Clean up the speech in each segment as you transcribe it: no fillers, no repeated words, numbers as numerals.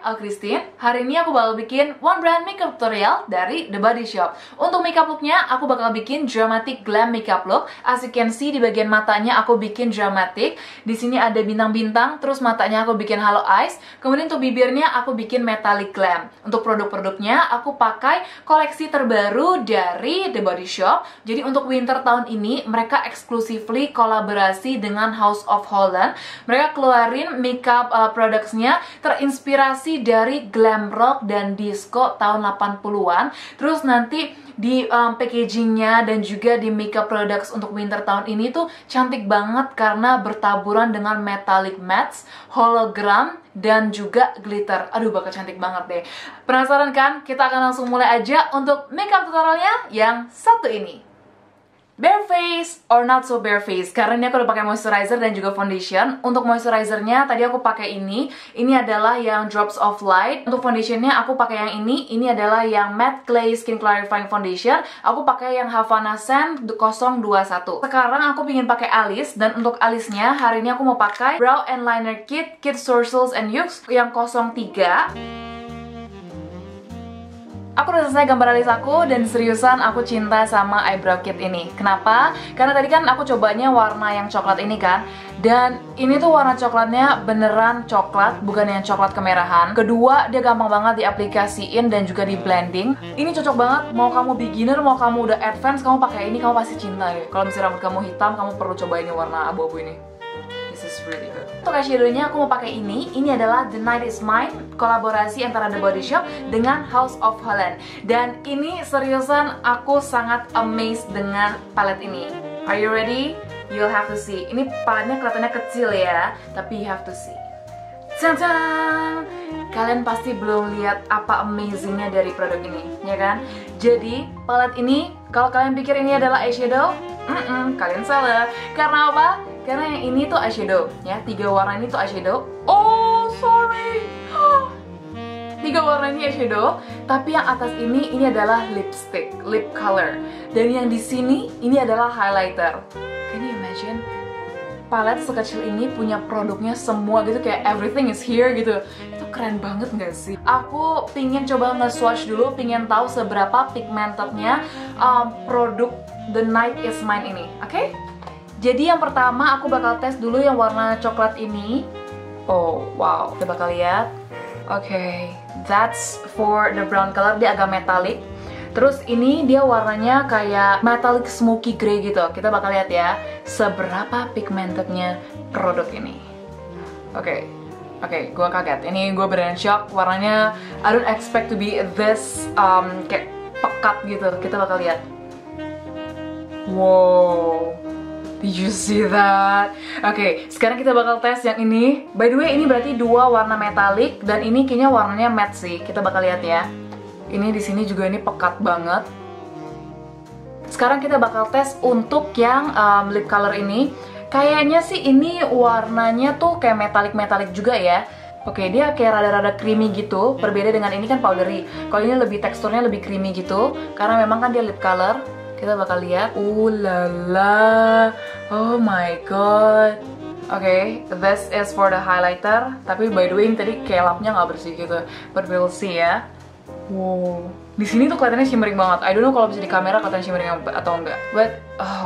aku Christine. Hari ini aku bakal bikin one brand makeup tutorial dari The Body Shop. Untuk makeup looknya, aku bakal bikin dramatic glam makeup look. As you can see, di bagian matanya aku bikin dramatic. Di sini ada bintang-bintang, terus matanya aku bikin hollow eyes. Kemudian untuk bibirnya aku bikin metallic glam. Untuk produk-produknya, aku pakai koleksi terbaru dari The Body Shop. Jadi untuk winter tahun ini, mereka exclusively kolaborasi dengan House of Holland. Mereka keluarin makeup products-nya terinspirasi dari glam rock dan disco tahun 80-an. Terus nanti di packagingnya dan juga di makeup products untuk winter tahun ini tuh cantik banget karena bertaburan dengan metallic mattes, hologram, dan juga glitter. Aduh, bakal cantik banget deh. Penasaran kan? Kita akan langsung mulai aja untuk makeup tutorialnya yang satu ini. Bare face or not so bare face, karena ini aku udah pakai moisturizer dan juga foundation. Untuk moisturizernya tadi aku pakai ini adalah yang Drops of Light. Untuk foundationnya aku pakai yang ini adalah yang Matte Clay Skin Clarifying Foundation. Aku pakai yang Havana Scent 021. Sekarang aku ingin pakai alis, dan untuk alisnya hari ini aku mau pakai Brow and Liner Kit Sourcils and Yux yang 03. Aku udah selesai gambar alis aku, dan seriusan aku cinta sama eyebrow kit ini. Kenapa? Karena tadi kan aku cobanya warna yang coklat ini kan. Dan ini tuh warna coklatnya beneran coklat, bukan yang coklat kemerahan. Kedua, dia gampang banget diaplikasiin dan juga di blending. Ini cocok banget, mau kamu beginner, mau kamu udah advance, kamu pakai ini, kamu pasti cinta deh. Kalau misalnya rambut kamu hitam, kamu perlu coba ini warna abu-abu ini. This is really good. Untuk eyeshadownya aku mau pakai ini adalah The Night Is Mine, kolaborasi antara The Body Shop dengan House of Holland. Dan ini seriusan aku sangat amazed dengan palette ini. Are you ready? You'll have to see. Ini paletnya kelihatannya kecil ya, tapi you have to see. Tantang! Kalian pasti belum lihat apa amazingnya dari produk ini, ya kan? Jadi, palette ini, kalau kalian pikir ini adalah eyeshadow, kalian salah. Karena apa? Karena yang ini tuh eyeshadow, ya. 3 warna ini tuh eyeshadow. Oh, sorry. 3 warna ini eyeshadow, tapi yang atas ini adalah lipstick, lip color. Dan yang di sini ini adalah highlighter. Can you imagine? Palette sekecil ini punya produknya semua gitu, kayak everything is here gitu. Itu keren banget gak sih? Aku pingin coba nge-swatch dulu, pingin tahu seberapa pigmentednya produk The Night Is Mine ini, oke? Jadi yang pertama aku bakal tes dulu yang warna coklat ini. Oh, wow, kita bakal lihat. Oke, that's for the brown color, dia agak metallic. Terus ini dia warnanya kayak metallic smoky grey gitu. Kita bakal lihat ya seberapa pigmentednya produk ini. Oke, gue kaget. Ini gue beneran shock. Warnanya I don't expect to be this kayak pekat gitu. Kita bakal lihat. Wow, did you see that? Oke, sekarang kita bakal tes yang ini. By the way, ini berarti 2 warna metalik, dan ini kayaknya warnanya matte sih. Kita bakal lihat ya. Ini di sini juga ini pekat banget. Sekarang kita bakal tes untuk yang lip color ini. Kayaknya sih ini warnanya tuh kayak metalik juga ya. Oke, dia kayak rada-rada creamy gitu. Berbeda dengan ini kan powdery. Kalau ini lebih teksturnya lebih creamy gitu, karena memang kan dia lip color. Kita bakal lihat. Lala, oh my god. Oke, this is for the highlighter. Tapi by the way, tadi kayak lapnya nggak bersih gitu. But we'll see ya. Wow, di sini tuh kelihatannya shimmering banget. I don't know kalau bisa di kamera kelihatan shimmering atau enggak. But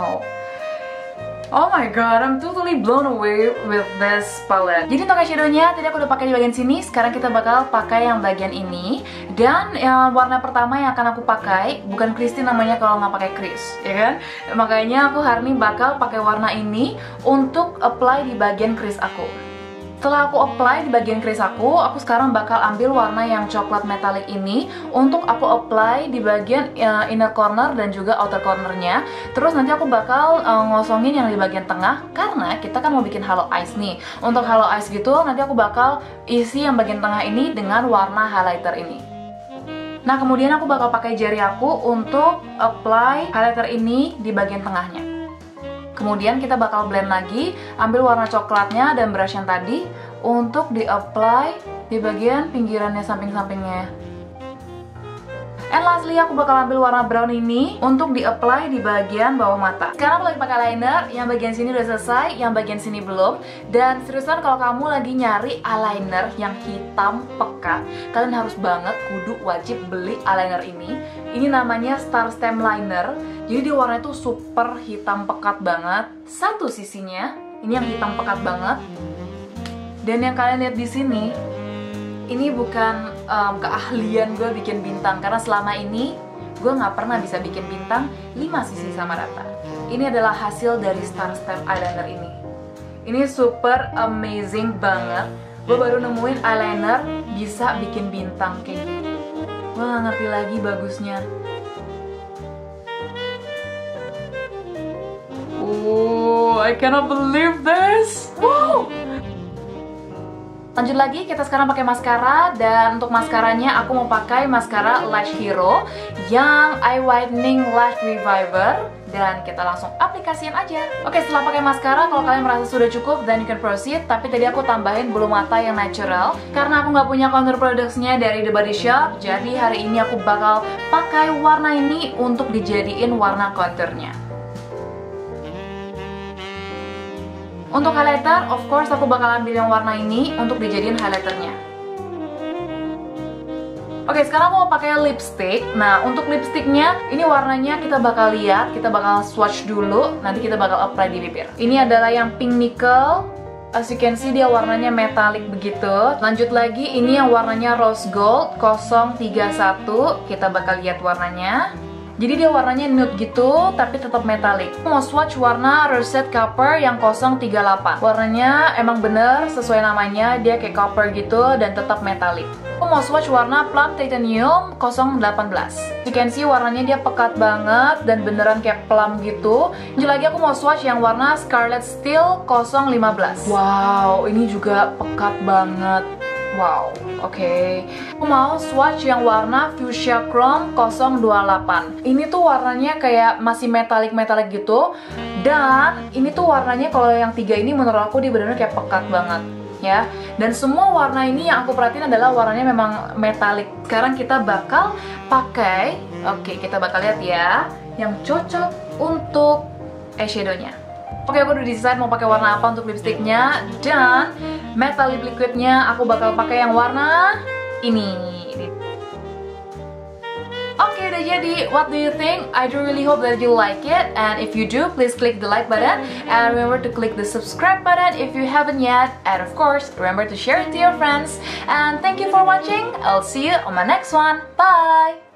oh my god, I'm totally blown away with this palette. Jadi untuk eyeshadownya tadi aku udah pakai di bagian sini. Sekarang kita bakal pakai yang bagian ini. Dan yang warna pertama yang akan aku pakai, bukan Christine namanya kalau nggak pakai Chris, ya kan? Makanya aku hari ini bakal pakai warna ini untuk apply di bagian crease aku. Setelah aku apply di bagian crease aku sekarang bakal ambil warna yang coklat metallic ini untuk aku apply di bagian inner corner dan juga outer cornernya. Terus nanti aku bakal ngosongin yang di bagian tengah, karena kita kan mau bikin hollow eyes nih. Untuk hollow eyes gitu, nanti aku bakal isi yang bagian tengah ini dengan warna highlighter ini. Nah, kemudian aku bakal pakai jari aku untuk apply highlighter ini di bagian tengahnya. Kemudian kita bakal blend lagi, ambil warna coklatnya dan brush yang tadi untuk di-apply di bagian pinggirannya, samping-sampingnya. And lastly, aku bakal ambil warna brown ini untuk di-apply di bagian bawah mata. Sekarang aku lagi pakai eyeliner, yang bagian sini udah selesai, yang bagian sini belum. Dan seriusan kalau kamu lagi nyari eyeliner yang hitam pekat, kalian harus banget kudu wajib beli eyeliner ini. Ini namanya Star Stamp Liner. Jadi dia warnanya tuh super hitam pekat banget. Satu sisinya, ini yang hitam pekat banget. Dan yang kalian lihat di sini, ini bukan keahlian gue bikin bintang, karena selama ini gue nggak pernah bisa bikin bintang 5 sisi sama rata. Ini adalah hasil dari Star Stamp eyeliner ini. Ini super amazing banget. Gue baru nemuin eyeliner bisa bikin bintang kayak gini. Gue nggak ngerti lagi bagusnya. Oh, I cannot believe this. Wow. Lanjut lagi, kita sekarang pakai maskara. Dan untuk maskaranya aku mau pakai maskara Lash Hero yang Eye Whitening Lash Reviver. Dan kita langsung aplikasiin aja. Oke, setelah pakai maskara, kalau kalian merasa sudah cukup, then you can proceed. Tapi tadi aku tambahin bulu mata yang natural karena aku nggak punya contour products-nya dari The Body Shop. Jadi hari ini aku bakal pakai warna ini untuk dijadiin warna contournya. Untuk highlighter, of course aku bakal ambil yang warna ini untuk dijadiin highlighternya. Oke, sekarang mau pakai lipstick. Nah, untuk lipsticknya, ini warnanya kita bakal lihat, kita bakal swatch dulu, nanti kita bakal apply di bibir. Ini adalah yang pink nickel. As you can see, dia warnanya metalik begitu. Lanjut lagi, ini yang warnanya rose gold 031. Kita bakal lihat warnanya. Jadi dia warnanya nude gitu, tapi tetap metalik. Mau swatch warna Rosette Copper yang 038. Warnanya emang bener sesuai namanya, dia kayak copper gitu dan tetap metalik. Aku mau swatch warna Plum Titanium 018. You can see warnanya dia pekat banget dan beneran kayak plum gitu. Lanjut lagi aku mau swatch yang warna Scarlet Steel 015. Wow, ini juga pekat banget. Wow, oke. Aku mau swatch yang warna Fuchsia Chrome 028. Ini tuh warnanya kayak masih metalik-metalik gitu. Dan ini tuh warnanya kalau yang 3 ini menurut aku dia bener-bener kayak pekat banget ya. Dan semua warna ini yang aku perhatiin adalah warnanya memang metalik. Sekarang kita bakal pakai, oke, kita bakal lihat ya, yang cocok untuk eyeshadownya. Oke, aku udah decide mau pakai warna apa untuk lipsticknya. Dan matte lip liquidnya aku bakal pakai yang warna ini. Oke, udah jadi. What do you think? I do really hope that you like it. And if you do, please click the like button. And remember to click the subscribe button if you haven't yet. And of course, remember to share it to your friends. And thank you for watching. I'll see you on my next one. Bye!